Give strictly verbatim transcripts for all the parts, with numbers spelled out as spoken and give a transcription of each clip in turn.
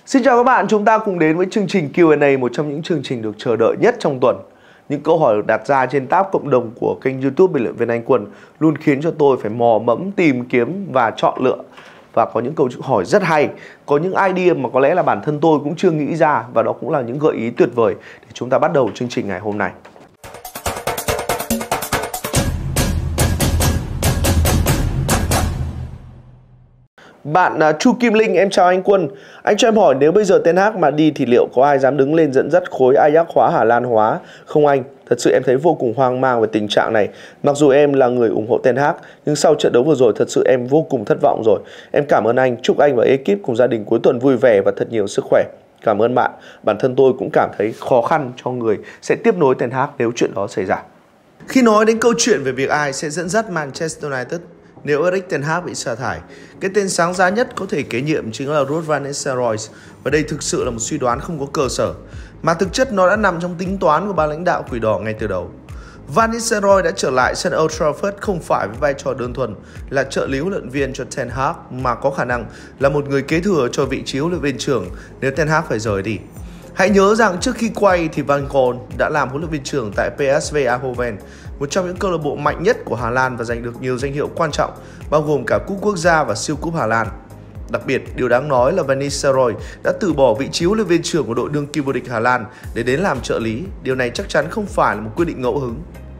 Xin chào các bạn, chúng ta cùng đến với chương trình Q and A, một trong những chương trình được chờ đợi nhất trong tuần. Những câu hỏi được đặt ra trên tab cộng đồng của kênh YouTube Bình luận viên Anh Quân luôn khiến cho tôi phải mò mẫm tìm kiếm và chọn lựa. Và có những câu hỏi rất hay, có những idea mà có lẽ là bản thân tôi cũng chưa nghĩ ra, và đó cũng là những gợi ý tuyệt vời để chúng ta bắt đầu chương trình ngày hôm nay. Bạn uh, Chu Kim Linh, em chào anh Quân. Anh cho em hỏi, nếu bây giờ Ten Hag mà đi thì liệu có ai dám đứng lên dẫn dắt khối Ajax hóa Hà Lan hóa không anh? Thật sự em thấy vô cùng hoang mang về tình trạng này. Mặc dù em là người ủng hộ Ten Hag, nhưng sau trận đấu vừa rồi thật sự em vô cùng thất vọng rồi. Em cảm ơn anh, chúc anh và ekip cùng gia đình cuối tuần vui vẻ và thật nhiều sức khỏe. Cảm ơn bạn. Bản thân tôi cũng cảm thấy khó khăn cho người sẽ tiếp nối Ten Hag nếu chuyện đó xảy ra. Khi nói đến câu chuyện về việc ai sẽ dẫn dắt Manchester United nếu Erik ten Hag bị sa thải, cái tên sáng giá nhất có thể kế nhiệm chính là Ruud van Nistelrooy, và đây thực sự là một suy đoán không có cơ sở, mà thực chất nó đã nằm trong tính toán của ban lãnh đạo Quỷ Đỏ ngay từ đầu. Van Nistelrooy đã trở lại sân Old Trafford không phải với vai trò đơn thuần là trợ lý huấn luyện viên cho Ten Hag, mà có khả năng là một người kế thừa cho vị trí huấn luyện viên trưởng nếu Ten Hag phải rời đi. Hãy nhớ rằng trước khi quay thì Van Gaal đã làm huấn luyện viên trưởng tại pê ét vê Eindhoven, một trong những câu lạc bộ mạnh nhất của Hà Lan và giành được nhiều danh hiệu quan trọng, bao gồm cả cúp quốc gia và siêu cúp Hà Lan. Đặc biệt, điều đáng nói là Van Nistelrooy đã từ bỏ vị trí huấn luyện viên trưởng của đội đương kim vô địch Hà Lan để đến làm trợ lý. Điều này chắc chắn không phải là một quyết định ngẫu hứng.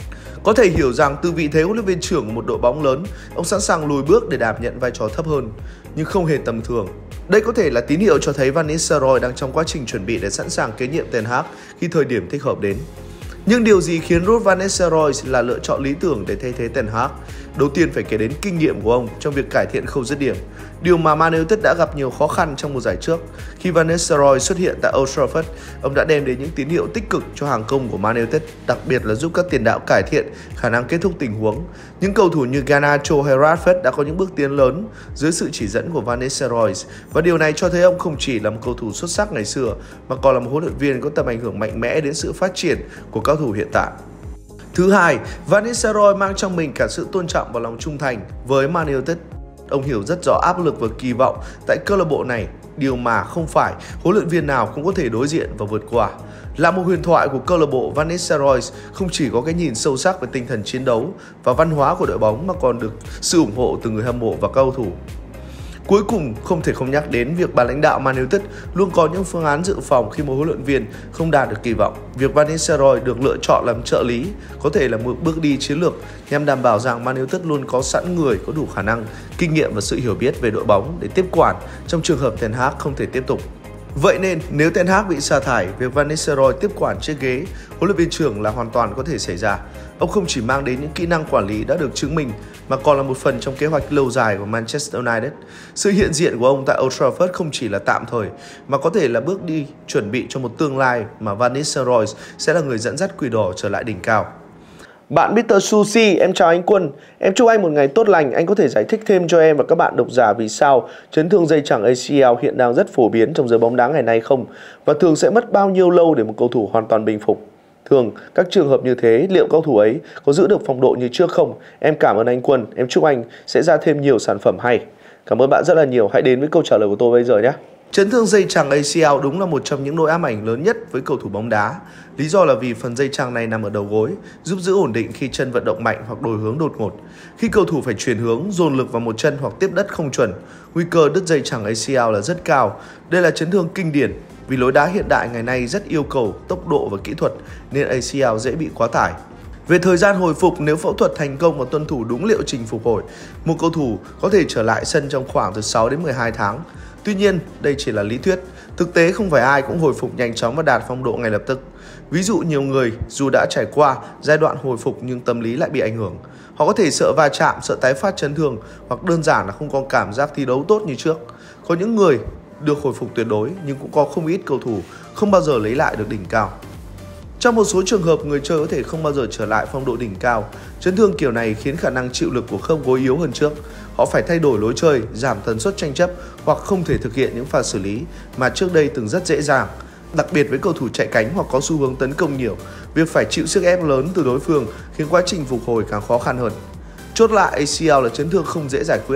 Có thể hiểu rằng từ vị thế huấn luyện viên trưởng của một đội bóng lớn, ông sẵn sàng lùi bước để đảm nhận vai trò thấp hơn, nhưng không hề tầm thường. Đây có thể là tín hiệu cho thấy Van Nistelrooy đang trong quá trình chuẩn bị để sẵn sàng kế nhiệm Ten Hag khi thời điểm thích hợp đến. Nhưng điều gì khiến Ruud van Nistelrooy là lựa chọn lý tưởng để thay thế Ten Hag? Đầu tiên phải kể đến kinh nghiệm của ông trong việc cải thiện khâu dứt điểm, điều mà Man United đã gặp nhiều khó khăn trong mùa giải trước. Khi Van Nistelrooy xuất hiện tại Old Trafford, ông đã đem đến những tín hiệu tích cực cho hàng công của Man United, đặc biệt là giúp các tiền đạo cải thiện khả năng kết thúc tình huống. Những cầu thủ như Garnacho hay Rashford đã có những bước tiến lớn dưới sự chỉ dẫn của Van Nistelrooy, và điều này cho thấy ông không chỉ là một cầu thủ xuất sắc ngày xưa mà còn là một huấn luyện viên có tầm ảnh hưởng mạnh mẽ đến sự phát triển của các cầu thủ hiện tại. Thứ hai, Van Nistelrooy mang trong mình cả sự tôn trọng và lòng trung thành với Man United. Ông hiểu rất rõ áp lực và kỳ vọng tại câu lạc bộ này, điều mà không phải huấn luyện viên nào cũng có thể đối diện và vượt qua. Là một huyền thoại của câu lạc bộ, Van Nistelrooy không chỉ có cái nhìn sâu sắc về tinh thần chiến đấu và văn hóa của đội bóng mà còn được sự ủng hộ từ người hâm mộ và cầu thủ. Cuối cùng, không thể không nhắc đến việc ban lãnh đạo Man United luôn có những phương án dự phòng khi một huấn luyện viên không đạt được kỳ vọng. Việc Van Nistelrooy được lựa chọn làm trợ lý có thể là một bước đi chiến lược nhằm đảm bảo rằng Man United luôn có sẵn người có đủ khả năng, kinh nghiệm và sự hiểu biết về đội bóng để tiếp quản trong trường hợp Ten Hag không thể tiếp tục. Vậy nên, nếu Ten Hag bị sa thải, việc Van Nistelrooy tiếp quản chiếc ghế huấn luyện viên trưởng là hoàn toàn có thể xảy ra. Ông không chỉ mang đến những kỹ năng quản lý đã được chứng minh, mà còn là một phần trong kế hoạch lâu dài của Manchester United. Sự hiện diện của ông tại Old Trafford không chỉ là tạm thời, mà có thể là bước đi chuẩn bị cho một tương lai mà Van Nistelrooy sẽ là người dẫn dắt Quỷ Đỏ trở lại đỉnh cao. Bạn mít tơ Sushi, em chào anh Quân. Em chúc anh một ngày tốt lành. Anh có thể giải thích thêm cho em và các bạn độc giả vì sao chấn thương dây chằng a xê lờ hiện đang rất phổ biến trong giới bóng đá ngày nay không? Và thường sẽ mất bao nhiêu lâu để một cầu thủ hoàn toàn bình phục? Thường, các trường hợp như thế, liệu cầu thủ ấy có giữ được phong độ như trước không? Em cảm ơn anh Quân. Em chúc anh sẽ ra thêm nhiều sản phẩm hay. Cảm ơn bạn rất là nhiều. Hãy đến với câu trả lời của tôi bây giờ nhé. Chấn thương dây chằng a xê lờ đúng là một trong những nỗi ám ảnh lớn nhất với cầu thủ bóng đá. Lý do là vì phần dây chằng này nằm ở đầu gối, giúp giữ ổn định khi chân vận động mạnh hoặc đổi hướng đột ngột. Khi cầu thủ phải chuyển hướng, dồn lực vào một chân hoặc tiếp đất không chuẩn, nguy cơ đứt dây chằng a xê lờ là rất cao. Đây là chấn thương kinh điển vì lối đá hiện đại ngày nay rất yêu cầu tốc độ và kỹ thuật nên a xê lờ dễ bị quá tải. Về thời gian hồi phục, nếu phẫu thuật thành công và tuân thủ đúng liệu trình phục hồi, một cầu thủ có thể trở lại sân trong khoảng từ sáu đến mười hai tháng. Tuy nhiên, đây chỉ là lý thuyết. Thực tế không phải ai cũng hồi phục nhanh chóng và đạt phong độ ngay lập tức. Ví dụ nhiều người dù đã trải qua giai đoạn hồi phục nhưng tâm lý lại bị ảnh hưởng. Họ có thể sợ va chạm, sợ tái phát chấn thương hoặc đơn giản là không có cảm giác thi đấu tốt như trước. Có những người được hồi phục tuyệt đối nhưng cũng có không ít cầu thủ không bao giờ lấy lại được đỉnh cao. Trong một số trường hợp, người chơi có thể không bao giờ trở lại phong độ đỉnh cao. Chấn thương kiểu này khiến khả năng chịu lực của khớp gối yếu hơn trước. Họ phải thay đổi lối chơi, giảm tần suất tranh chấp hoặc không thể thực hiện những pha xử lý mà trước đây từng rất dễ dàng. Đặc biệt với cầu thủ chạy cánh hoặc có xu hướng tấn công nhiều, việc phải chịu sức ép lớn từ đối phương khiến quá trình phục hồi càng khó khăn hơn. Chốt lại, a xê lờ là chấn thương không dễ giải quyết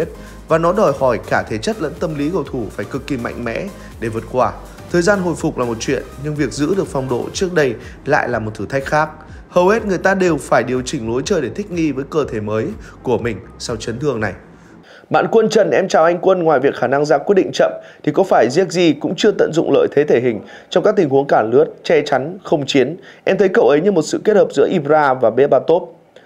và nó đòi hỏi cả thể chất lẫn tâm lý cầu thủ phải cực kỳ mạnh mẽ để vượt qua. Thời gian hồi phục là một chuyện, nhưng việc giữ được phong độ trước đây lại là một thử thách khác. Hầu hết người ta đều phải điều chỉnh lối chơi để thích nghi với cơ thể mới của mình sau chấn thương này. Bạn Quân Trần, em chào anh Quân. Ngoài việc khả năng ra quyết định chậm thì có phải Zirkzee cũng chưa tận dụng lợi thế thể hình trong các tình huống cản lướt, che chắn, không chiến? Em thấy cậu ấy như một sự kết hợp giữa Ibra và Berbatov,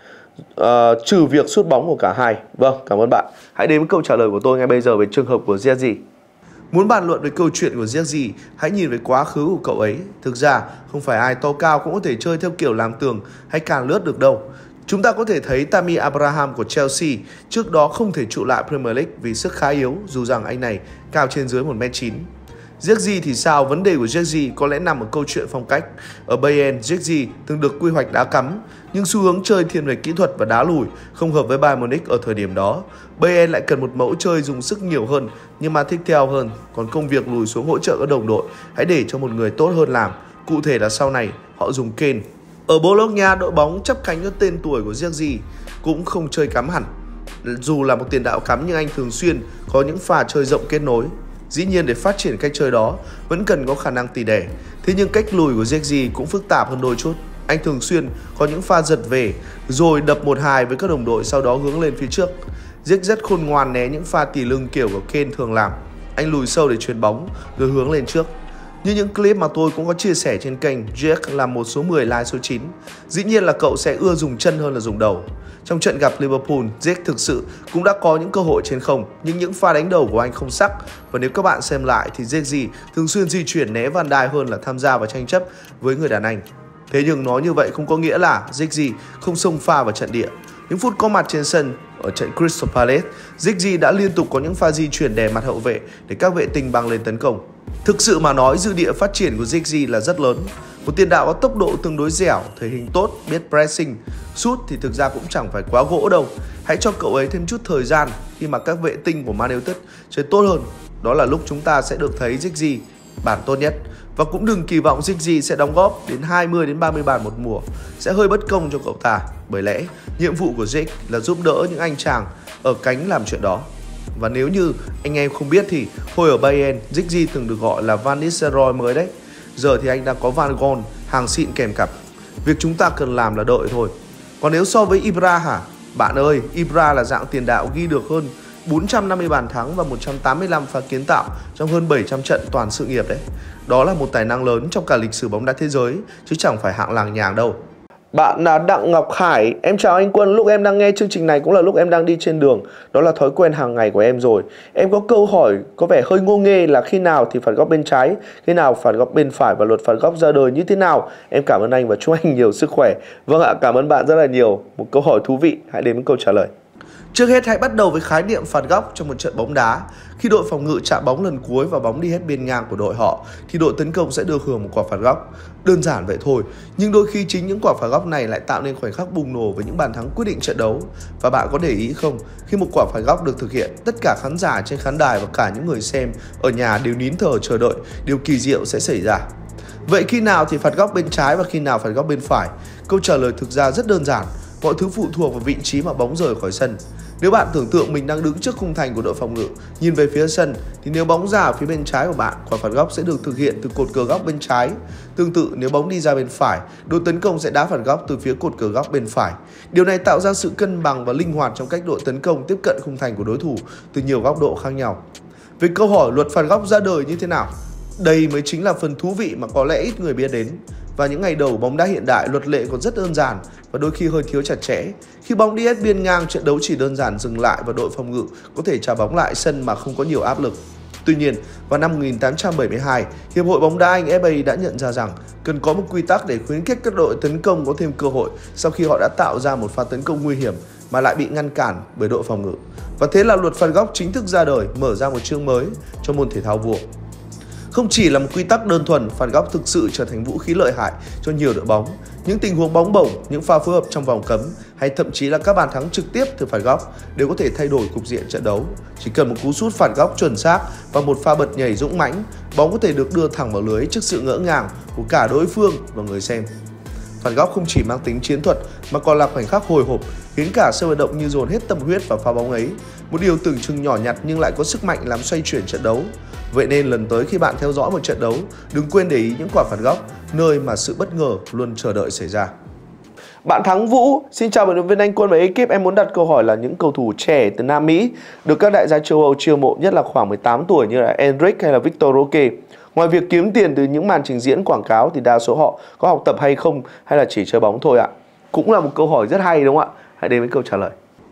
uh, trừ việc sút bóng của cả hai. Vâng, cảm ơn bạn. Hãy đến với câu trả lời của tôi ngay bây giờ về trường hợp của Zirkzee. Muốn bàn luận về câu chuyện của Zirkzee, hãy nhìn về quá khứ của cậu ấy. Thực ra, không phải ai to cao cũng có thể chơi theo kiểu làm tường hay cản lướt được đâu. Chúng ta có thể thấy Tammy Abraham của Chelsea trước đó không thể trụ lại Premier League vì sức khá yếu, dù rằng anh này cao trên dưới một mét chín. Zirkzee thì sao? Vấn đề của Zirkzee có lẽ nằm ở câu chuyện phong cách. Ở Bayern, Zirkzee từng được quy hoạch đá cắm, nhưng xu hướng chơi thiên về kỹ thuật và đá lùi không hợp với Bayern Munich ở thời điểm đó. Bayern lại cần một mẫu chơi dùng sức nhiều hơn nhưng mà thích theo hơn, còn công việc lùi xuống hỗ trợ các đồng đội hãy để cho một người tốt hơn làm. Cụ thể là sau này họ dùng Kane. Ở Bologna, đội bóng chấp cánh cho tên tuổi của Zirkzee cũng không chơi cắm hẳn. Dù là một tiền đạo cắm nhưng anh thường xuyên có những pha chơi rộng kết nối. Dĩ nhiên để phát triển cách chơi đó vẫn cần có khả năng tỉ đẻ. Thế nhưng cách lùi của Zirkzee cũng phức tạp hơn đôi chút. Anh thường xuyên có những pha giật về rồi đập một hai với các đồng đội, sau đó hướng lên phía trước. Zirkzee rất khôn ngoan né những pha tỉ lưng kiểu của Kane thường làm. Anh lùi sâu để chuyền bóng rồi hướng lên trước. Như những clip mà tôi cũng có chia sẻ trên kênh, Ziyech là một số mười lai số chín. Dĩ nhiên là cậu sẽ ưa dùng chân hơn là dùng đầu. Trong trận gặp Liverpool, Ziyech thực sự cũng đã có những cơ hội trên không, nhưng những pha đánh đầu của anh không sắc. Và nếu các bạn xem lại thì Ziyech thường xuyên di chuyển né Van Dijk hơn là tham gia vào tranh chấp với người đàn anh. Thế nhưng nói như vậy không có nghĩa là Ziyech không xông pha vào trận địa. Những phút có mặt trên sân ở trận Crystal Palace, Ziyech đã liên tục có những pha di chuyển đè mặt hậu vệ để các vệ tinh băng lên tấn công. Thực sự mà nói, dư địa phát triển của Zirkzee là rất lớn. Một tiền đạo có tốc độ tương đối dẻo, thể hình tốt, biết pressing, sút thì thực ra cũng chẳng phải quá gỗ đâu. Hãy cho cậu ấy thêm chút thời gian khi mà các vệ tinh của Man United chơi tốt hơn. Đó là lúc chúng ta sẽ được thấy Zirkzee bản tốt nhất. Và cũng đừng kỳ vọng Zirkzee sẽ đóng góp đến hai mươi đến ba mươi bàn một mùa. Sẽ hơi bất công cho cậu ta. Bởi lẽ, nhiệm vụ của Zirkzee là giúp đỡ những anh chàng ở cánh làm chuyện đó. Và nếu như anh em không biết thì hồi ở Bayern, Zirkzee từng được gọi là Van Nistelrooy mới đấy. Giờ thì anh đang có Van Gaal, hàng xịn kèm cặp. Việc chúng ta cần làm là đợi thôi. Còn nếu so với Ibra hả? Bạn ơi, Ibra là dạng tiền đạo ghi được hơn bốn trăm năm mươi bàn thắng và một trăm tám mươi lăm pha kiến tạo trong hơn bảy trăm trận toàn sự nghiệp đấy. Đó là một tài năng lớn trong cả lịch sử bóng đá thế giới, chứ chẳng phải hạng làng nhàng đâu. Bạn là Đặng Ngọc Khải, em chào anh Quân. Lúc em đang nghe chương trình này cũng là lúc em đang đi trên đường. Đó là thói quen hàng ngày của em rồi. Em có câu hỏi có vẻ hơi ngô nghê là khi nào thì phạt góc bên trái, khi nào phạt góc bên phải và luật phạt góc ra đời như thế nào. Em cảm ơn anh và chúc anh nhiều sức khỏe. Vâng ạ, cảm ơn bạn rất là nhiều. Một câu hỏi thú vị, hãy đến với câu trả lời. Trước hết hãy bắt đầu với khái niệm phạt góc trong một trận bóng đá. Khi đội phòng ngự chạm bóng lần cuối và bóng đi hết biên ngang của đội họ thì đội tấn công sẽ được hưởng một quả phạt góc. Đơn giản vậy thôi, nhưng đôi khi chính những quả phạt góc này lại tạo nên khoảnh khắc bùng nổ với những bàn thắng quyết định trận đấu. Và bạn có để ý không, khi một quả phạt góc được thực hiện, tất cả khán giả trên khán đài và cả những người xem ở nhà đều nín thở chờ đợi điều kỳ diệu sẽ xảy ra. Vậy khi nào thì phạt góc bên trái và khi nào phạt góc bên phải? Câu trả lời thực ra rất đơn giản, mọi thứ phụ thuộc vào vị trí mà bóng rời khỏi sân. Nếu bạn tưởng tượng mình đang đứng trước khung thành của đội phòng ngự, nhìn về phía sân, thì nếu bóng ra ở phía bên trái của bạn, quả phạt góc sẽ được thực hiện từ cột cờ góc bên trái. Tương tự, nếu bóng đi ra bên phải, đội tấn công sẽ đá phạt góc từ phía cột cờ góc bên phải. Điều này tạo ra sự cân bằng và linh hoạt trong cách đội tấn công tiếp cận khung thành của đối thủ từ nhiều góc độ khác nhau. Về câu hỏi luật phạt góc ra đời như thế nào? Đây mới chính là phần thú vị mà có lẽ ít người biết đến. Và những ngày đầu bóng đá hiện đại, luật lệ còn rất đơn giản và đôi khi hơi thiếu chặt chẽ. Khi bóng đi hết biên ngang, trận đấu chỉ đơn giản dừng lại và đội phòng ngự có thể trả bóng lại sân mà không có nhiều áp lực. Tuy nhiên, vào năm một nghìn tám trăm bảy mươi hai, Hiệp hội bóng đá Anh ép a đã nhận ra rằng cần có một quy tắc để khuyến khích các đội tấn công có thêm cơ hội sau khi họ đã tạo ra một pha tấn công nguy hiểm mà lại bị ngăn cản bởi đội phòng ngự. Và thế là luật phạt góc chính thức ra đời, mở ra một chương mới cho môn thể thao vua. Không chỉ là một quy tắc đơn thuần, phạt góc thực sự trở thành vũ khí lợi hại cho nhiều đội bóng. Những tình huống bóng bổng, những pha phối hợp trong vòng cấm hay thậm chí là các bàn thắng trực tiếp từ phạt góc đều có thể thay đổi cục diện trận đấu. Chỉ cần một cú sút phạt góc chuẩn xác và một pha bật nhảy dũng mãnh, bóng có thể được đưa thẳng vào lưới trước sự ngỡ ngàng của cả đối phương và người xem. Phạt góc không chỉ mang tính chiến thuật mà còn là khoảnh khắc hồi hộp, khiến cả sân vận động như dồn hết tâm huyết vào pha bóng ấy. Một điều tưởng chừng nhỏ nhặt nhưng lại có sức mạnh làm xoay chuyển trận đấu. Vậy nên lần tới khi bạn theo dõi một trận đấu, đừng quên để ý những quả phạt góc, nơi mà sự bất ngờ luôn chờ đợi xảy ra. Bạn Thắng Vũ, xin chào vận động viên Anh Quân và ekip. Em muốn đặt câu hỏi là những cầu thủ trẻ từ Nam Mỹ được các đại gia châu Âu chiêu mộ, nhất là khoảng mười tám tuổi như là Endrick hay là Victor Roque. Ngoài việc kiếm tiền từ những màn trình diễn quảng cáo thì đa số họ có học tập hay không, hay là chỉ chơi bóng thôi ạ? Cũng là một câu hỏi rất hay đúng không ạ? Hãy đến với câu trả lời.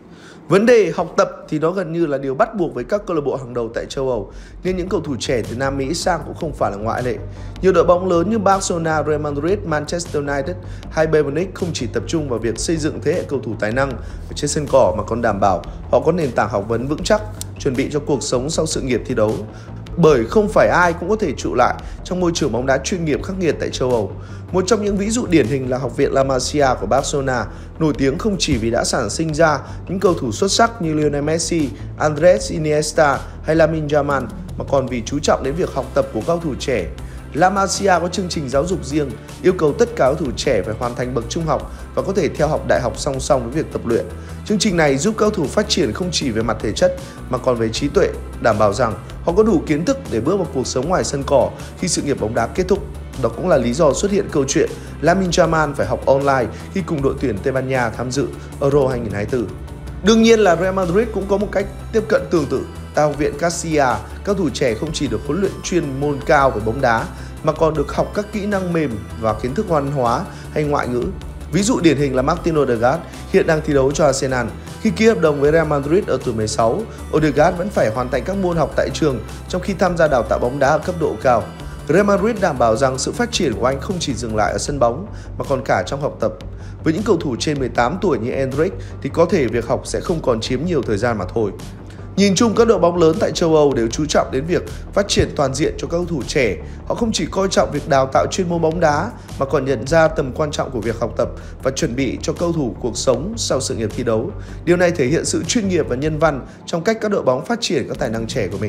Vấn đề học tập thì nó gần như là điều bắt buộc với các câu lạc bộ hàng đầu tại châu Âu, nên những cầu thủ trẻ từ Nam Mỹ sang cũng không phải là ngoại lệ. Nhiều đội bóng lớn như Barcelona, Real Madrid, Manchester United hay Bayern Munich không chỉ tập trung vào việc xây dựng thế hệ cầu thủ tài năng ở trên sân cỏ mà còn đảm bảo họ có nền tảng học vấn vững chắc, chuẩn bị cho cuộc sống sau sự nghiệp thi đấu. Bởi không phải ai cũng có thể trụ lại trong môi trường bóng đá chuyên nghiệp khắc nghiệt tại châu Âu. Một trong những ví dụ điển hình là Học viện La Masia của Barcelona, nổi tiếng không chỉ vì đã sản sinh ra những cầu thủ xuất sắc như Lionel Messi, Andres Iniesta hay Lamine Yamal, mà còn vì chú trọng đến việc học tập của các cầu thủ trẻ. La Masia có chương trình giáo dục riêng, yêu cầu tất cả cầu thủ trẻ phải hoàn thành bậc trung học và có thể theo học đại học song song với việc tập luyện. Chương trình này giúp cầu thủ phát triển không chỉ về mặt thể chất mà còn về trí tuệ, đảm bảo rằng họ có đủ kiến thức để bước vào cuộc sống ngoài sân cỏ khi sự nghiệp bóng đá kết thúc. Đó cũng là lý do xuất hiện câu chuyện Lamine Yamal phải học online khi cùng đội tuyển Tây Ban Nha tham dự Euro hai không hai tư. Đương nhiên là Real Madrid cũng có một cách tiếp cận tương tự. Tại Học viện Castilla, các thủ trẻ không chỉ được huấn luyện chuyên môn cao về bóng đá mà còn được học các kỹ năng mềm và kiến thức văn hóa hay ngoại ngữ. Ví dụ điển hình là Martin Odegaard hiện đang thi đấu cho Arsenal. Khi ký hợp đồng với Real Madrid ở tuổi mười sáu, Odegaard vẫn phải hoàn thành các môn học tại trường trong khi tham gia đào tạo bóng đá ở cấp độ cao. Real Madrid đảm bảo rằng sự phát triển của anh không chỉ dừng lại ở sân bóng mà còn cả trong học tập. Với những cầu thủ trên mười tám tuổi như Endrick thì có thể việc học sẽ không còn chiếm nhiều thời gian mà thôi. Nhìn chung, các đội bóng lớn tại châu Âu đều chú trọng đến việc phát triển toàn diện cho các cầu thủ trẻ. Họ không chỉ coi trọng việc đào tạo chuyên môn bóng đá mà còn nhận ra tầm quan trọng của việc học tập và chuẩn bị cho cầu thủ cuộc sống sau sự nghiệp thi đấu. Điều này thể hiện sự chuyên nghiệp và nhân văn trong cách các đội bóng phát triển các tài năng trẻ của mình.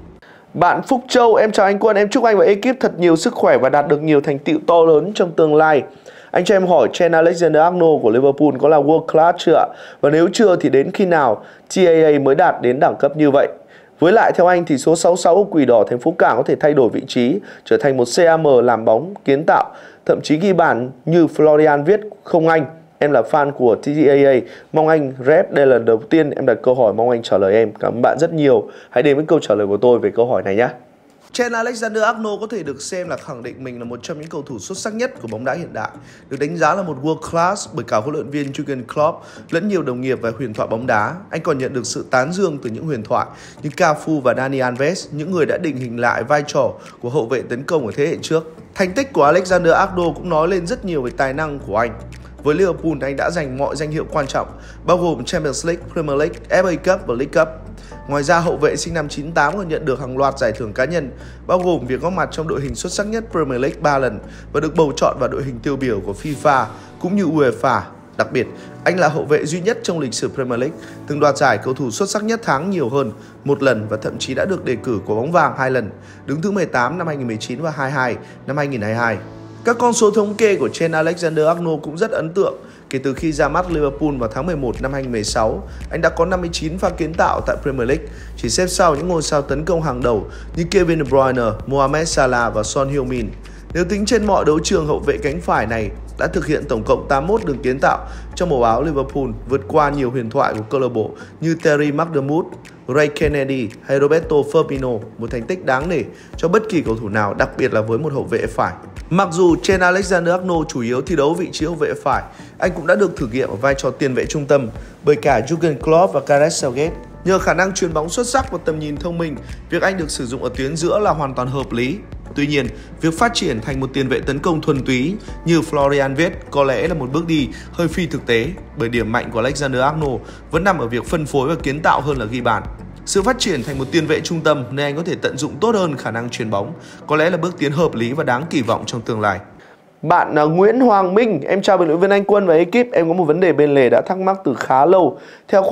Bạn Phúc Châu, em chào anh Quân, em chúc anh và ekip thật nhiều sức khỏe và đạt được nhiều thành tựu to lớn trong tương lai. Anh cho em hỏi Trent Alexander-Arnold của Liverpool có là world class chưa ạ? Và nếu chưa thì đến khi nào tê a a mới đạt đến đẳng cấp như vậy? Với lại theo anh thì số sáu mươi sáu Quỷ Đỏ thành phố Cảng có thể thay đổi vị trí, trở thành một xê a em làm bóng, kiến tạo, thậm chí ghi bàn như Florian viết không anh? Em là fan của tê a a, mong anh rep. Đây là lần đầu tiên em đặt câu hỏi, mong anh trả lời em. Cảm ơn bạn rất nhiều. Hãy đến với câu trả lời của tôi về câu hỏi này nhé. Trent Alexander-Arnold có thể được xem là khẳng định mình là một trong những cầu thủ xuất sắc nhất của bóng đá hiện đại, được đánh giá là một world class bởi cả huấn luyện viên Jurgen Klopp lẫn nhiều đồng nghiệp và huyền thoại bóng đá. Anh còn nhận được sự tán dương từ những huyền thoại như Cafu và Dani Alves, những người đã định hình lại vai trò của hậu vệ tấn công ở thế hệ trước. Thành tích của Alexander-Arnold cũng nói lên rất nhiều về tài năng của anh. Với Liverpool, anh đã giành mọi danh hiệu quan trọng, bao gồm Champions League, Premier League, ép a Cup và League Cup. Ngoài ra, hậu vệ sinh năm chín mươi tám còn nhận được hàng loạt giải thưởng cá nhân, bao gồm việc góp mặt trong đội hình xuất sắc nhất Premier League ba lần và được bầu chọn vào đội hình tiêu biểu của FIFA cũng như UEFA. Đặc biệt, anh là hậu vệ duy nhất trong lịch sử Premier League từng đoạt giải cầu thủ xuất sắc nhất tháng nhiều hơn một lần và thậm chí đã được đề cử quả bóng vàng hai lần, đứng thứ mười tám năm hai nghìn không trăm mười chín và hai mươi hai năm hai nghìn không trăm hai mươi hai. Các con số thống kê của Trent Alexander-Arnold cũng rất ấn tượng. Kể từ khi ra mắt Liverpool vào tháng mười một năm hai nghìn không trăm mười sáu, anh đã có năm mươi chín pha kiến tạo tại Premier League, chỉ xếp sau những ngôi sao tấn công hàng đầu như Kevin De Bruyne, Mohamed Salah và Son Heung-min. Nếu tính trên mọi đấu trường, hậu vệ cánh phải này đã thực hiện tổng cộng tám mươi mốt đường kiến tạo trong màu áo Liverpool, vượt qua nhiều huyền thoại của câu lạc bộ như Terry McDermott, Ray Kennedy hay Roberto Firmino, một thành tích đáng nể cho bất kỳ cầu thủ nào, đặc biệt là với một hậu vệ phải. Mặc dù Trent Alexander-Arnold chủ yếu thi đấu vị trí hậu vệ phải, anh cũng đã được thử nghiệm ở vai trò tiền vệ trung tâm bởi cả Jurgen Klopp và Gareth Southgate. Nhờ khả năng chuyền bóng xuất sắc và tầm nhìn thông minh, việc anh được sử dụng ở tuyến giữa là hoàn toàn hợp lý. Tuy nhiên, việc phát triển thành một tiền vệ tấn công thuần túy như Florian Wirtz có lẽ là một bước đi hơi phi thực tế, bởi điểm mạnh của Alexander-Arnold vẫn nằm ở việc phân phối và kiến tạo hơn là ghi bàn. Sự phát triển thành một tiền vệ trung tâm nên anh có thể tận dụng tốt hơn khả năng chuyền bóng, có lẽ là bước tiến hợp lý và đáng kỳ vọng trong tương lai. Bạn uh, Nguyễn Hoàng Minh, em chào vận động viên Anh Quân và ekip. Em có một vấn đề bên lề đã thắc mắc từ khá lâu. Theo khoa học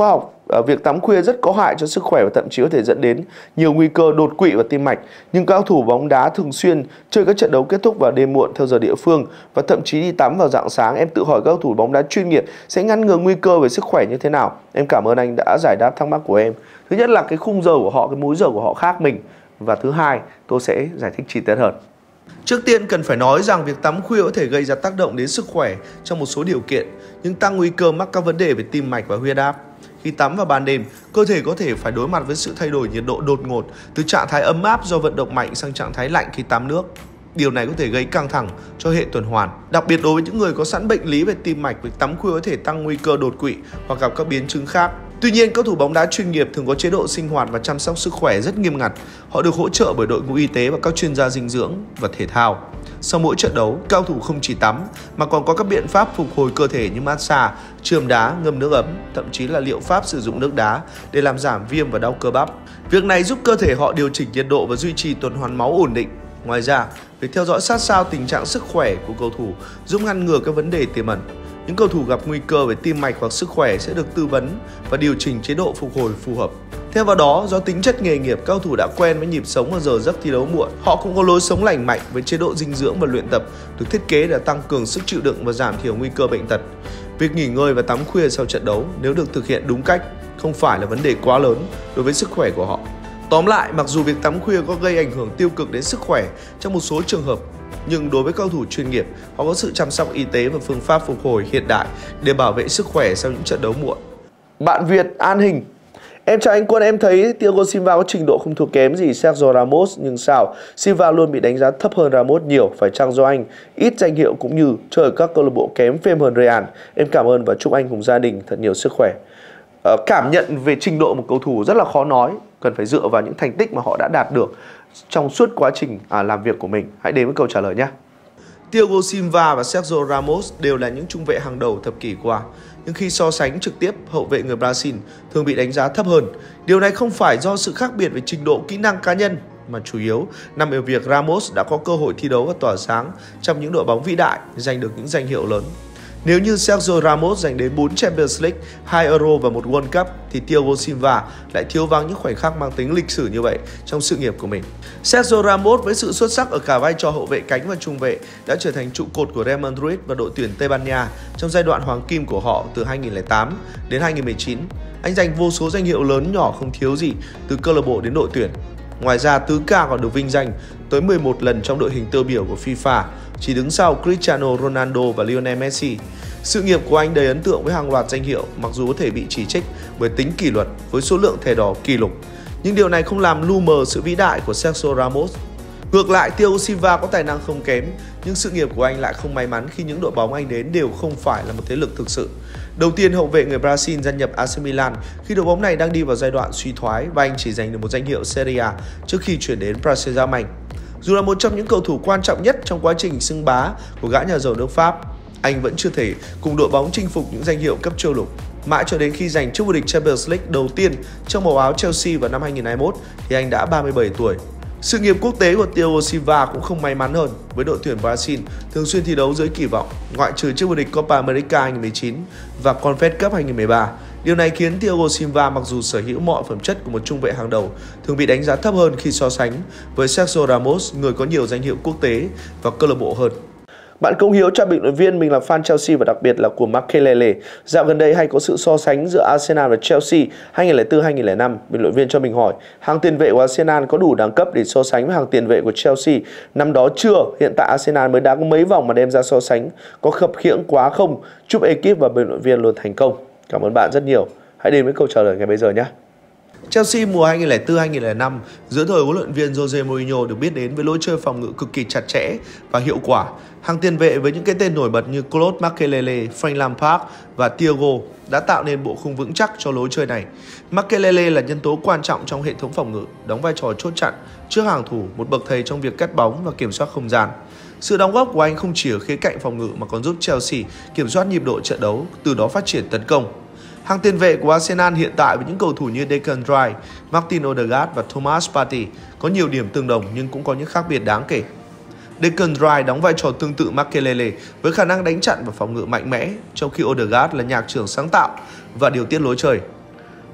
À, việc tắm khuya rất có hại cho sức khỏe và thậm chí có thể dẫn đến nhiều nguy cơ đột quỵ và tim mạch. Nhưng các cầu thủ bóng đá thường xuyên chơi các trận đấu kết thúc vào đêm muộn theo giờ địa phương và thậm chí đi tắm vào rạng sáng. Em tự hỏi các cầu thủ bóng đá chuyên nghiệp sẽ ngăn ngừa nguy cơ về sức khỏe như thế nào? Em cảm ơn anh đã giải đáp thắc mắc của em. Thứ nhất là cái khung giờ của họ, cái múi giờ của họ khác mình. Và thứ hai, tôi sẽ giải thích chi tiết hơn. Trước tiên cần phải nói rằng việc tắm khuya có thể gây ra tác động đến sức khỏe trong một số điều kiện, nhưng tăng nguy cơ mắc các vấn đề về tim mạch và huyết áp. Khi tắm vào ban đêm, cơ thể có thể phải đối mặt với sự thay đổi nhiệt độ đột ngột từ trạng thái ấm áp do vận động mạnh sang trạng thái lạnh khi tắm nước. Điều này có thể gây căng thẳng cho hệ tuần hoàn. Đặc biệt đối với những người có sẵn bệnh lý về tim mạch, việc tắm khuya có thể tăng nguy cơ đột quỵ hoặc gặp các biến chứng khác. Tuy nhiên, các cầu thủ bóng đá chuyên nghiệp thường có chế độ sinh hoạt và chăm sóc sức khỏe rất nghiêm ngặt. Họ được hỗ trợ bởi đội ngũ y tế và các chuyên gia dinh dưỡng và thể thao. Sau mỗi trận đấu, các cầu thủ không chỉ tắm mà còn có các biện pháp phục hồi cơ thể như massage, chườm đá, ngâm nước ấm, thậm chí là liệu pháp sử dụng nước đá để làm giảm viêm và đau cơ bắp. Việc này giúp cơ thể họ điều chỉnh nhiệt độ và duy trì tuần hoàn máu ổn định. Ngoài ra, việc theo dõi sát sao tình trạng sức khỏe của cầu thủ giúp ngăn ngừa các vấn đề tiềm ẩn. Những cầu thủ gặp nguy cơ về tim mạch hoặc sức khỏe sẽ được tư vấn và điều chỉnh chế độ phục hồi phù hợp. Thêm vào đó, do tính chất nghề nghiệp, các cầu thủ đã quen với nhịp sống và giờ giấc thi đấu muộn. Họ cũng có lối sống lành mạnh với chế độ dinh dưỡng và luyện tập được thiết kế để tăng cường sức chịu đựng và giảm thiểu nguy cơ bệnh tật. Việc nghỉ ngơi và tắm khuya sau trận đấu nếu được thực hiện đúng cách không phải là vấn đề quá lớn đối với sức khỏe của họ. Tóm lại, mặc dù việc tắm khuya có gây ảnh hưởng tiêu cực đến sức khỏe trong một số trường hợp, nhưng đối với cầu thủ chuyên nghiệp, họ có sự chăm sóc y tế và phương pháp phục hồi hiện đại để bảo vệ sức khỏe sau những trận đấu muộn. Bạn Việt An Hình: Em chào anh Quân, em thấy Thiago Silva có trình độ không thua kém gì Sergio Ramos, nhưng sao Silva luôn bị đánh giá thấp hơn Ramos nhiều? Phải chăng do anh ít danh hiệu cũng như chơi ở các câu lạc bộ kém phêm hơn Real? Em cảm ơn và chúc anh cùng gia đình thật nhiều sức khỏe. Ờ, cảm nhận về trình độ một cầu thủ rất là khó nói, cần phải dựa vào những thành tích mà họ đã đạt được trong suốt quá trình à, làm việc của mình. Hãy đến với câu trả lời nhé. Thiago Silva và Sergio Ramos đều là những trung vệ hàng đầu thập kỷ qua, nhưng khi so sánh trực tiếp, hậu vệ người Brazil thường bị đánh giá thấp hơn. Điều này không phải do sự khác biệt về trình độ kỹ năng cá nhân, mà chủ yếu nằm ở việc Ramos đã có cơ hội thi đấu và tỏa sáng trong những đội bóng vĩ đại, giành được những danh hiệu lớn. Nếu như Sergio Ramos giành đến bốn Champions League, hai Euro và một World Cup, thì Thiago Silva lại thiếu vắng những khoảnh khắc mang tính lịch sử như vậy trong sự nghiệp của mình. Sergio Ramos với sự xuất sắc ở cả vai trò hậu vệ cánh và trung vệ đã trở thành trụ cột của Real Madrid và đội tuyển Tây Ban Nha trong giai đoạn hoàng kim của họ từ hai nghìn không trăm lẻ tám đến hai nghìn không trăm mười chín. Anh giành vô số danh hiệu lớn nhỏ không thiếu gì từ câu lạc bộ đến đội tuyển. Ngoài ra, tứ ca còn được vinh danh tới mười một lần trong đội hình tiêu biểu của FIFA, chỉ đứng sau Cristiano Ronaldo và Lionel Messi. Sự nghiệp của anh đầy ấn tượng với hàng loạt danh hiệu, mặc dù có thể bị chỉ trích bởi tính kỷ luật với số lượng thẻ đỏ kỷ lục. Nhưng điều này không làm lu mờ sự vĩ đại của Sergio Ramos. Ngược lại, Thiago Silva có tài năng không kém, nhưng sự nghiệp của anh lại không may mắn khi những đội bóng anh đến đều không phải là một thế lực thực sự. Đầu tiên, hậu vệ người Brazil gia nhập a xê Milan khi đội bóng này đang đi vào giai đoạn suy thoái và anh chỉ giành được một danh hiệu Serie A trước khi chuyển đến Paris Saint-Germain. Dù là một trong những cầu thủ quan trọng nhất trong quá trình xưng bá của gã nhà giàu nước Pháp, anh vẫn chưa thể cùng đội bóng chinh phục những danh hiệu cấp châu lục. Mãi cho đến khi giành chức vô địch Champions League đầu tiên trong màu áo Chelsea vào năm hai nghìn không trăm hai mươi mốt thì anh đã ba mươi bảy tuổi. Sự nghiệp quốc tế của Thiago Silva cũng không may mắn hơn, với đội tuyển Brazil thường xuyên thi đấu dưới kỳ vọng, ngoại trừ chức vô địch Copa America hai nghìn không trăm mười chín và Confed Cup hai nghìn không trăm mười ba. Điều này khiến Thiago Silva mặc dù sở hữu mọi phẩm chất của một trung vệ hàng đầu, thường bị đánh giá thấp hơn khi so sánh với Sergio Ramos, người có nhiều danh hiệu quốc tế và câu lạc bộ hơn. Bạn Công Hiếu cho bình luận viên mình là fan Chelsea và đặc biệt là của Makelele. Dạo gần đây hay có sự so sánh giữa Arsenal và Chelsea hai nghìn không trăm lẻ bốn hai nghìn không trăm lẻ năm. Bình luận viên cho mình hỏi, hàng tiền vệ của Arsenal có đủ đẳng cấp để so sánh với hàng tiền vệ của Chelsea năm đó chưa? Hiện tại Arsenal mới đá có mấy vòng mà đem ra so sánh, có khập khiễng quá không? Chúc ekip và bình luận viên luôn thành công. Cảm ơn bạn rất nhiều. Hãy đến với câu trả lời ngay bây giờ nhé. Chelsea mùa hai nghìn không trăm lẻ bốn hai nghìn không trăm lẻ năm dưới thời huấn luyện viên Jose Mourinho được biết đến với lối chơi phòng ngự cực kỳ chặt chẽ và hiệu quả. Hàng tiền vệ với những cái tên nổi bật như Claude Makelele, Frank Lampard và Thiago đã tạo nên bộ khung vững chắc cho lối chơi này. Makelele là nhân tố quan trọng trong hệ thống phòng ngự, đóng vai trò chốt chặn trước hàng thủ, một bậc thầy trong việc cắt bóng và kiểm soát không gian. Sự đóng góp của anh không chỉ ở khía cạnh phòng ngự mà còn giúp Chelsea kiểm soát nhịp độ trận đấu, từ đó phát triển tấn công. Hàng tiền vệ của Arsenal hiện tại với những cầu thủ như Declan Rice, Martin Odegaard và Thomas Partey có nhiều điểm tương đồng nhưng cũng có những khác biệt đáng kể. Declan Rice đóng vai trò tương tự Makelele với khả năng đánh chặn và phòng ngự mạnh mẽ, trong khi Odegaard là nhạc trưởng sáng tạo và điều tiết lối chơi.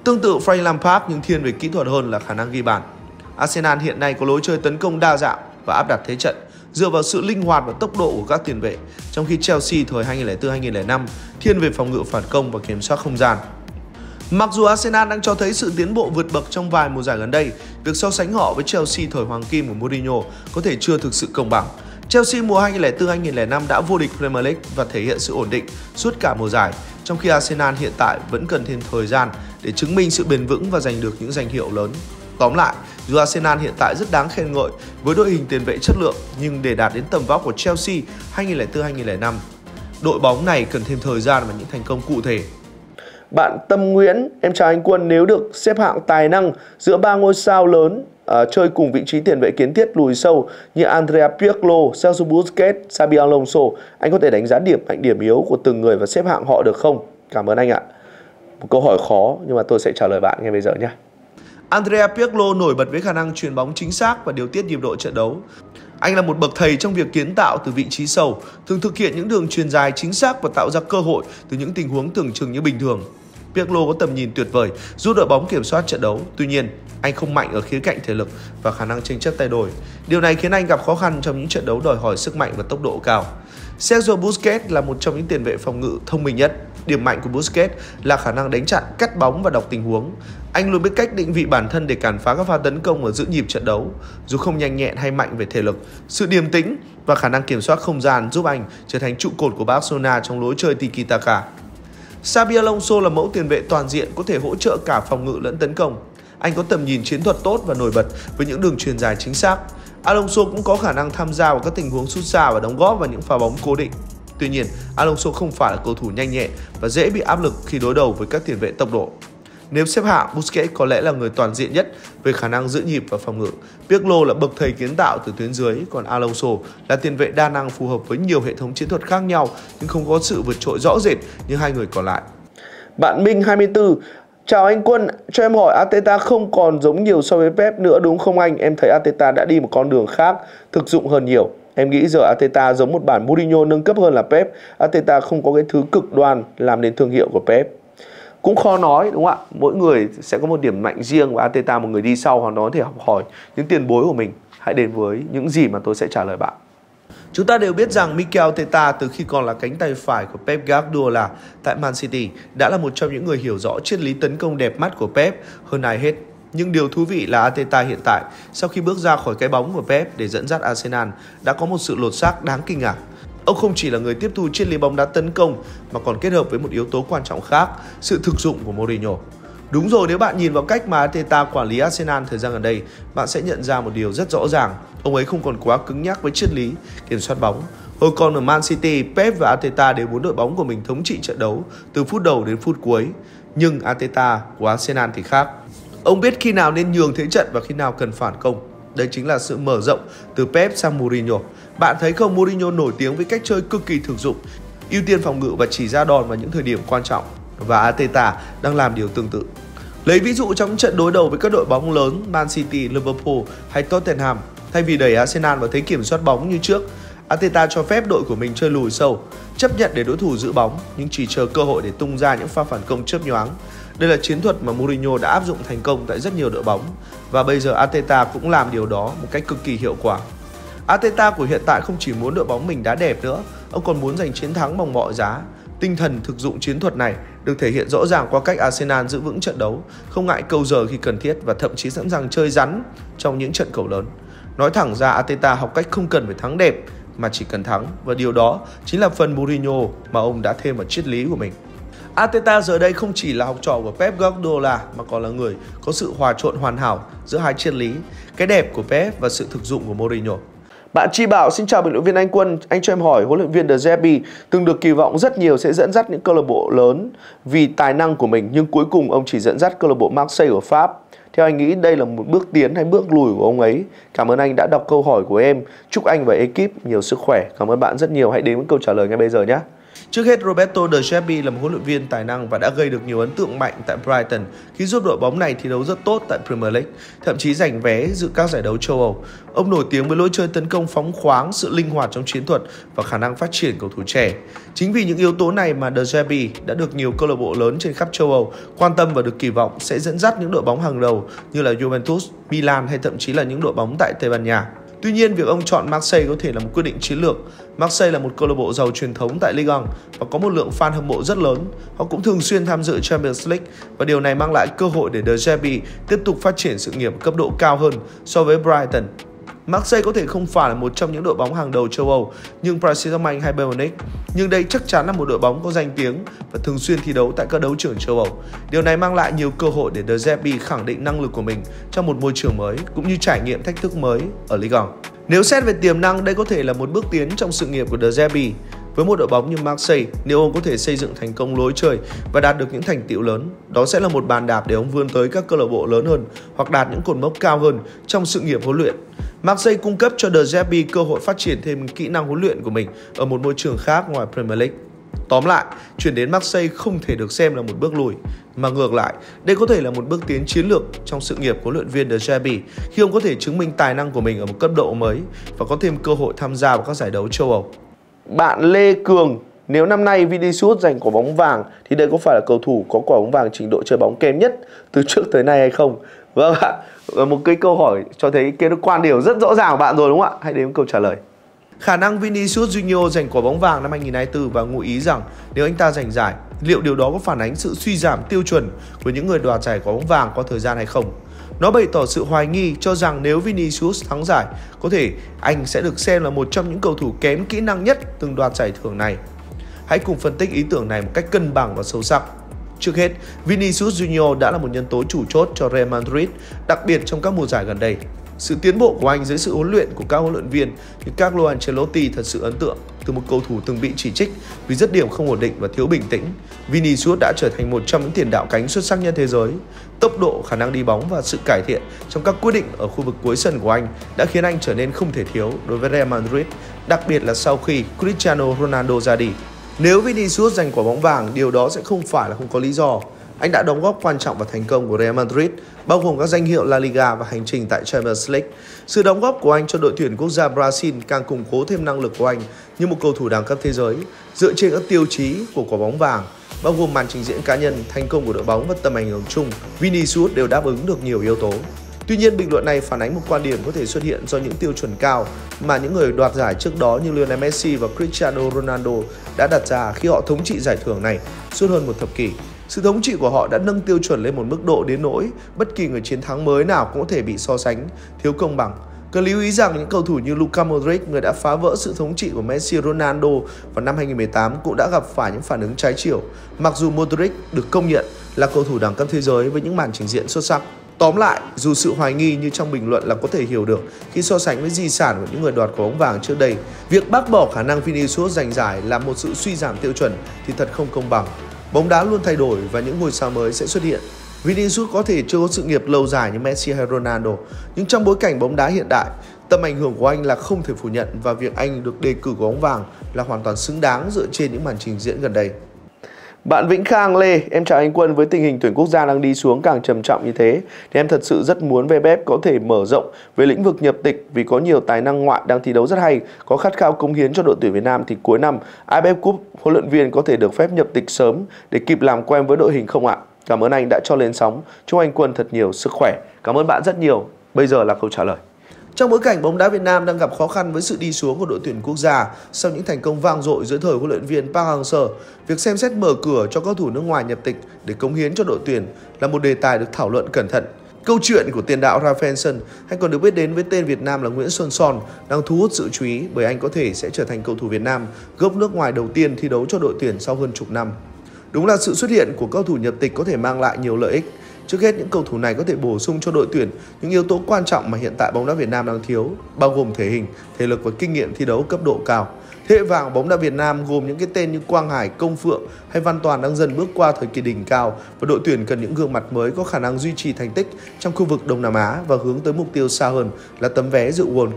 Tương tự Frank Lampard nhưng thiên về kỹ thuật hơn là khả năng ghi bàn. Arsenal hiện nay có lối chơi tấn công đa dạng và áp đặt thế trận, dựa vào sự linh hoạt và tốc độ của các tiền vệ, trong khi Chelsea thời hai nghìn không trăm lẻ bốn hai nghìn không trăm lẻ năm thiên về phòng ngự phản công và kiểm soát không gian. Mặc dù Arsenal đang cho thấy sự tiến bộ vượt bậc trong vài mùa giải gần đây, việc so sánh họ với Chelsea thời hoàng kim của Mourinho có thể chưa thực sự công bằng. Chelsea mùa hai nghìn không trăm lẻ bốn hai nghìn không trăm lẻ năm đã vô địch Premier League và thể hiện sự ổn định suốt cả mùa giải, trong khi Arsenal hiện tại vẫn cần thêm thời gian để chứng minh sự bền vững và giành được những danh hiệu lớn. Tóm lại, dù Arsenal hiện tại rất đáng khen ngợi với đội hình tiền vệ chất lượng, nhưng để đạt đến tầm vóc của Chelsea hai nghìn không trăm lẻ bốn hai nghìn không trăm lẻ năm, đội bóng này cần thêm thời gian và những thành công cụ thể. Bạn Tâm Nguyễn, em chào anh Quân. Nếu được xếp hạng tài năng giữa ba ngôi sao lớn uh, chơi cùng vị trí tiền vệ kiến thiết lùi sâu như Andrea Pirlo, Sergio Busquets, Xabi Alonso, anh có thể đánh giá điểm mạnh điểm yếu của từng người và xếp hạng họ được không? Cảm ơn anh ạ. Một câu hỏi khó nhưng mà tôi sẽ trả lời bạn ngay bây giờ nhé. Andrea Pirlo nổi bật với khả năng chuyền bóng chính xác và điều tiết nhịp độ trận đấu. Anh là một bậc thầy trong việc kiến tạo từ vị trí sâu, thường thực hiện những đường chuyền dài chính xác và tạo ra cơ hội từ những tình huống tưởng chừng như bình thường. Pirlo có tầm nhìn tuyệt vời, giúp đội bóng kiểm soát trận đấu. Tuy nhiên, anh không mạnh ở khía cạnh thể lực và khả năng tranh chấp tay đôi. Điều này khiến anh gặp khó khăn trong những trận đấu đòi hỏi sức mạnh và tốc độ cao. Sergio Busquets là một trong những tiền vệ phòng ngự thông minh nhất. Điểm mạnh của Busquets là khả năng đánh chặn, cắt bóng và đọc tình huống. Anh luôn biết cách định vị bản thân để cản phá các pha tấn công và giữ nhịp trận đấu. Dù không nhanh nhẹn hay mạnh về thể lực, sự điềm tĩnh và khả năng kiểm soát không gian giúp anh trở thành trụ cột của Barcelona trong lối chơi tiki-taka. Xabi Alonso là mẫu tiền vệ toàn diện, có thể hỗ trợ cả phòng ngự lẫn tấn công. Anh có tầm nhìn chiến thuật tốt và nổi bật với những đường chuyền dài chính xác. Alonso cũng có khả năng tham gia vào các tình huống sút xa và đóng góp vào những pha bóng cố định. Tuy nhiên, Alonso không phải là cầu thủ nhanh nhẹn và dễ bị áp lực khi đối đầu với các tiền vệ tốc độ. Nếu xếp hạng, Busquets có lẽ là người toàn diện nhất về khả năng giữ nhịp và phòng ngự. Pirlo là bậc thầy kiến tạo từ tuyến dưới, còn Alonso là tiền vệ đa năng phù hợp với nhiều hệ thống chiến thuật khác nhau nhưng không có sự vượt trội rõ rệt như hai người còn lại. Bạn Minh hai mươi tư, chào anh Quân, cho em hỏi Arteta không còn giống nhiều so với Pep nữa đúng không anh? Em thấy Arteta đã đi một con đường khác, thực dụng hơn nhiều. Em nghĩ giờ Arteta giống một bản Mourinho nâng cấp hơn là Pep. Arteta không có cái thứ cực đoan làm nên thương hiệu của Pep. Cũng khó nói đúng không ạ? Mỗi người sẽ có một điểm mạnh riêng và Arteta một người đi sau hoặc nó có thể học hỏi những tiền bối của mình. Hãy đến với những gì mà tôi sẽ trả lời bạn. Chúng ta đều biết rằng Mikel Arteta từ khi còn là cánh tay phải của Pep Guardiola tại Man City đã là một trong những người hiểu rõ triết lý tấn công đẹp mắt của Pep hơn ai hết. Nhưng điều thú vị là Arteta hiện tại, sau khi bước ra khỏi cái bóng của Pep để dẫn dắt Arsenal, đã có một sự lột xác đáng kinh ngạc. Ông không chỉ là người tiếp thu triết lý bóng đá tấn công mà còn kết hợp với một yếu tố quan trọng khác, sự thực dụng của Mourinho. Đúng rồi, nếu bạn nhìn vào cách mà Arteta quản lý Arsenal thời gian gần đây, bạn sẽ nhận ra một điều rất rõ ràng. Ông ấy không còn quá cứng nhắc với triết lý kiểm soát bóng. Hồi còn ở Man City, Pep và Arteta đều muốn đội bóng của mình thống trị trận đấu từ phút đầu đến phút cuối. Nhưng Arteta của Arsenal thì khác. Ông biết khi nào nên nhường thế trận và khi nào cần phản công. Đây chính là sự mở rộng từ Pep sang Mourinho. Bạn thấy không, Mourinho nổi tiếng với cách chơi cực kỳ thực dụng, ưu tiên phòng ngự và chỉ ra đòn vào những thời điểm quan trọng. Và Arteta đang làm điều tương tự. Lấy ví dụ trong trận đối đầu với các đội bóng lớn Man City, Liverpool hay Tottenham, thay vì đẩy Arsenal vào thế kiểm soát bóng như trước, Arteta cho phép đội của mình chơi lùi sâu, chấp nhận để đối thủ giữ bóng nhưng chỉ chờ cơ hội để tung ra những pha phản công chớp nhoáng. Đây là chiến thuật mà Mourinho đã áp dụng thành công tại rất nhiều đội bóng và bây giờ Arteta cũng làm điều đó một cách cực kỳ hiệu quả. Arteta của hiện tại không chỉ muốn đội bóng mình đá đẹp nữa, ông còn muốn giành chiến thắng bằng mọi giá. Tinh thần thực dụng chiến thuật này được thể hiện rõ ràng qua cách Arsenal giữ vững trận đấu, không ngại câu giờ khi cần thiết và thậm chí sẵn sàng chơi rắn trong những trận cầu lớn. Nói thẳng ra, Arteta học cách không cần phải thắng đẹp mà chỉ cần thắng, và điều đó chính là phần Mourinho mà ông đã thêm vào triết lý của mình. Arteta giờ đây không chỉ là học trò của Pep Guardiola mà còn là người có sự hòa trộn hoàn hảo giữa hai triết lý, cái đẹp của Pep và sự thực dụng của Mourinho. Bạn Chi Bảo, xin chào bình luận viên Anh Quân. Anh cho em hỏi, huấn luyện viên De Zerbi từng được kỳ vọng rất nhiều sẽ dẫn dắt những câu lạc bộ lớn vì tài năng của mình, nhưng cuối cùng ông chỉ dẫn dắt câu lạc bộ Marseille ở Pháp. Theo anh nghĩ đây là một bước tiến hay bước lùi của ông ấy? Cảm ơn anh đã đọc câu hỏi của em. Chúc anh và ekip nhiều sức khỏe. Cảm ơn bạn rất nhiều. Hãy đến với câu trả lời ngay bây giờ nhé. Trước hết, Roberto De Zerbi là một huấn luyện viên tài năng và đã gây được nhiều ấn tượng mạnh tại Brighton khi giúp đội bóng này thi đấu rất tốt tại Premier League, thậm chí giành vé dự các giải đấu châu Âu. Ông nổi tiếng với lối chơi tấn công phóng khoáng, sự linh hoạt trong chiến thuật và khả năng phát triển cầu thủ trẻ. Chính vì những yếu tố này mà De Zerbi đã được nhiều câu lạc bộ lớn trên khắp châu Âu quan tâm và được kỳ vọng sẽ dẫn dắt những đội bóng hàng đầu như là Juventus, Milan hay thậm chí là những đội bóng tại Tây Ban Nha. Tuy nhiên, việc ông chọn Marseille có thể là một quyết định chiến lược. Marseille là một câu lạc bộ giàu truyền thống tại Ligue một và có một lượng fan hâm mộ rất lớn. Họ cũng thường xuyên tham dự Champions League và điều này mang lại cơ hội để De Zerbi tiếp tục phát triển sự nghiệp cấp độ cao hơn so với Brighton. Marseille có thể không phải là một trong những đội bóng hàng đầu châu Âu nhưng Paris Saint-Germain hay Bayern Munich, nhưng đây chắc chắn là một đội bóng có danh tiếng và thường xuyên thi đấu tại các đấu trường châu Âu. Điều này mang lại nhiều cơ hội để De Zerbi khẳng định năng lực của mình trong một môi trường mới cũng như trải nghiệm thách thức mới ở Ligue một. Nếu xét về tiềm năng, đây có thể là một bước tiến trong sự nghiệp của De Zerbi. Với một đội bóng như Marseille, nếu ông có thể xây dựng thành công lối chơi và đạt được những thành tựu lớn, đó sẽ là một bàn đạp để ông vươn tới các câu lạc bộ lớn hơn hoặc đạt những cột mốc cao hơn trong sự nghiệp huấn luyện. Marseille cung cấp cho De Zerbi cơ hội phát triển thêm kỹ năng huấn luyện của mình ở một môi trường khác ngoài Premier League. Tóm lại, chuyển đến Marseille không thể được xem là một bước lùi, mà ngược lại, đây có thể là một bước tiến chiến lược trong sự nghiệp huấn luyện viên De Zerbi khi ông có thể chứng minh tài năng của mình ở một cấp độ mới và có thêm cơ hội tham gia vào các giải đấu châu Âu. Bạn Lê Cường, nếu năm nay Vinicius giành quả bóng vàng thì đây có phải là cầu thủ có quả bóng vàng trình độ chơi bóng kém nhất từ trước tới nay hay không? Vâng ạ, một cái câu hỏi cho thấy cái quan điểm rất rõ ràng của bạn rồi đúng không ạ? Hãy đến câu trả lời. Khả năng Vinicius Junior giành quả bóng vàng năm hai nghìn không trăm hai mươi tư và ngụ ý rằng nếu anh ta giành giải, liệu điều đó có phản ánh sự suy giảm tiêu chuẩn của những người đoạt giải quả bóng vàng qua thời gian hay không? Nó bày tỏ sự hoài nghi cho rằng nếu Vinicius thắng giải, có thể anh sẽ được xem là một trong những cầu thủ kém kỹ năng nhất từng đoạt giải thưởng này. Hãy cùng phân tích ý tưởng này một cách cân bằng và sâu sắc. Trước hết, Vinicius Junior đã là một nhân tố chủ chốt cho Real Madrid, đặc biệt trong các mùa giải gần đây. Sự tiến bộ của anh dưới sự huấn luyện của các huấn luyện viên như Carlo Ancelotti thật sự ấn tượng. Từ một cầu thủ từng bị chỉ trích vì dứt điểm không ổn định và thiếu bình tĩnh, Vinicius đã trở thành một trong những tiền đạo cánh xuất sắc nhất thế giới. Tốc độ, khả năng đi bóng và sự cải thiện trong các quyết định ở khu vực cuối sân của anh đã khiến anh trở nên không thể thiếu đối với Real Madrid, đặc biệt là sau khi Cristiano Ronaldo ra đi. Nếu Vinicius giành quả bóng vàng, điều đó sẽ không phải là không có lý do. Anh đã đóng góp quan trọng vào thành công của Real Madrid, bao gồm các danh hiệu La Liga và hành trình tại Champions League. Sự đóng góp của anh cho đội tuyển quốc gia Brazil càng củng cố thêm năng lực của anh như một cầu thủ đẳng cấp thế giới. Dựa trên các tiêu chí của quả bóng vàng, bao gồm màn trình diễn cá nhân, thành công của đội bóng và tầm ảnh hưởng chung, Vinicius đều đáp ứng được nhiều yếu tố. Tuy nhiên, bình luận này phản ánh một quan điểm có thể xuất hiện do những tiêu chuẩn cao mà những người đoạt giải trước đó như Lionel Messi và Cristiano Ronaldo đã đặt ra khi họ thống trị giải thưởng này suốt hơn một thập kỷ. Sự thống trị của họ đã nâng tiêu chuẩn lên một mức độ đến nỗi bất kỳ người chiến thắng mới nào cũng có thể bị so sánh thiếu công bằng. Cần lưu ý rằng những cầu thủ như Luka Modric, người đã phá vỡ sự thống trị của Messi Ronaldo vào năm hai nghìn không trăm mười tám, cũng đã gặp phải những phản ứng trái chiều, mặc dù Modric được công nhận là cầu thủ đẳng cấp thế giới với những màn trình diễn xuất sắc. Tóm lại, dù sự hoài nghi như trong bình luận là có thể hiểu được khi so sánh với di sản của những người đoạt quả bóng vàng trước đây, việc bác bỏ khả năng Vinicius giành giải là một sự suy giảm tiêu chuẩn thì thật không công bằng. Bóng đá luôn thay đổi và những ngôi sao mới sẽ xuất hiện. Vinicius có thể chưa có sự nghiệp lâu dài như Messi hay Ronaldo, nhưng trong bối cảnh bóng đá hiện đại, tầm ảnh hưởng của anh là không thể phủ nhận và việc anh được đề cử quả bóng vàng là hoàn toàn xứng đáng dựa trên những màn trình diễn gần đây. Bạn Vĩnh Khang Lê, em chào anh Quân. Với tình hình tuyển quốc gia đang đi xuống càng trầm trọng như thế thì em thật sự rất muốn vê bê ép có thể mở rộng về lĩnh vực nhập tịch, vì có nhiều tài năng ngoại đang thi đấu rất hay, có khát khao cống hiến cho đội tuyển Việt Nam thì cuối năm a ép ép Cup huấn luyện viên có thể được phép nhập tịch sớm để kịp làm quen với đội hình không ạ? Cảm ơn anh đã cho lên sóng. Chúc anh Quân thật nhiều sức khỏe. Cảm ơn bạn rất nhiều. Bây giờ là câu trả lời. Trong bối cảnh bóng đá Việt Nam đang gặp khó khăn với sự đi xuống của đội tuyển quốc gia sau những thành công vang dội dưới thời huấn luyện viên Park Hang-seo, việc xem xét mở cửa cho các thủ nước ngoài nhập tịch để cống hiến cho đội tuyển là một đề tài được thảo luận cẩn thận. Câu chuyện của tiền đạo Rafaelson, hay còn được biết đến với tên Việt Nam là Nguyễn Xuân Son, đang thu hút sự chú ý bởi anh có thể sẽ trở thành cầu thủ Việt Nam gốc nước ngoài đầu tiên thi đấu cho đội tuyển sau hơn chục năm. Đúng là sự xuất hiện của cầu thủ nhập tịch có thể mang lại nhiều lợi ích. Trước hết, những cầu thủ này có thể bổ sung cho đội tuyển những yếu tố quan trọng mà hiện tại bóng đá Việt Nam đang thiếu, bao gồm thể hình, thể lực và kinh nghiệm thi đấu cấp độ cao. Thế hệ vàng bóng đá Việt Nam gồm những cái tên như Quang Hải, Công Phượng hay Văn Toàn đang dần bước qua thời kỳ đỉnh cao, và đội tuyển cần những gương mặt mới có khả năng duy trì thành tích trong khu vực Đông Nam Á và hướng tới mục tiêu xa hơn là tấm vé dự World Cup.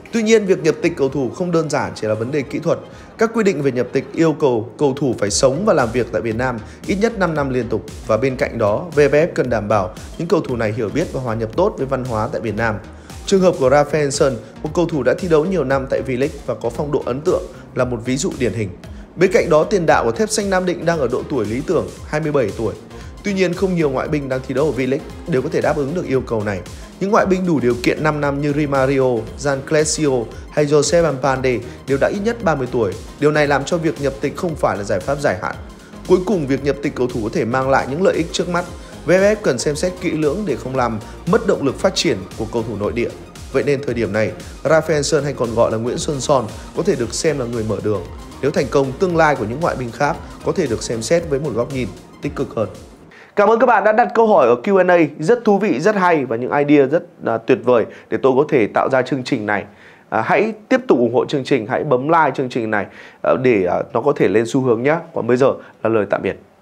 Tuy nhiên, việc nhập tịch cầu thủ không đơn giản chỉ là vấn đề kỹ thuật. Các quy định về nhập tịch yêu cầu cầu thủ phải sống và làm việc tại Việt Nam ít nhất năm năm liên tục. Và bên cạnh đó, vê ép ép cần đảm bảo những cầu thủ này hiểu biết và hòa nhập tốt với văn hóa tại Việt Nam. Trường hợp của Rafaelson, một cầu thủ đã thi đấu nhiều năm tại V-League và có phong độ ấn tượng, là một ví dụ điển hình. Bên cạnh đó, tiền đạo của Thép Xanh Nam Định đang ở độ tuổi lý tưởng, hai mươi bảy tuổi. Tuy nhiên, không nhiều ngoại binh đang thi đấu ở V-League đều có thể đáp ứng được yêu cầu này. Những ngoại binh đủ điều kiện năm năm như Rimario, Jan Clesio hay Joseph Ampande đều đã ít nhất ba mươi tuổi. Điều này làm cho việc nhập tịch không phải là giải pháp dài hạn. Cuối cùng, việc nhập tịch cầu thủ có thể mang lại những lợi ích trước mắt. vê ép ép cần xem xét kỹ lưỡng để không làm mất động lực phát triển của cầu thủ nội địa. Vậy nên thời điểm này, Rafaelson hay còn gọi là Nguyễn Xuân Son có thể được xem là người mở đường. Nếu thành công, tương lai của những ngoại binh khác có thể được xem xét với một góc nhìn tích cực hơn. Cảm ơn các bạn đã đặt câu hỏi ở Q and A, rất thú vị, rất hay và những idea rất uh, tuyệt vời để tôi có thể tạo ra chương trình này. Uh, hãy tiếp tục ủng hộ chương trình, hãy bấm like chương trình này uh, để uh, nó có thể lên xu hướng nhé. Còn bây giờ là lời tạm biệt.